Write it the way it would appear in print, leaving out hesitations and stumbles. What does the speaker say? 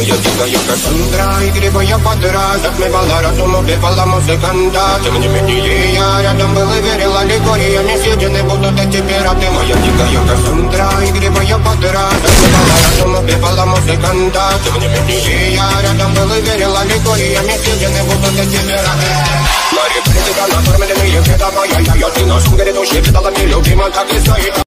Моя дикая Кассандра, игривая подра, затмевала разум, убивала музыканта. Тем не менее я рядом был и верил аллегориями, съедены будут эти пираты. Моя дикая Кассандра, игривая подра, затмевала разум, убивала музыканта. Тем не менее я рядом был и верил аллегориями, съедены будут эти пираты. Мари, принципиально оформленные, ведомая я, ты на сумке грядущей, видала мне любима, так и стоит.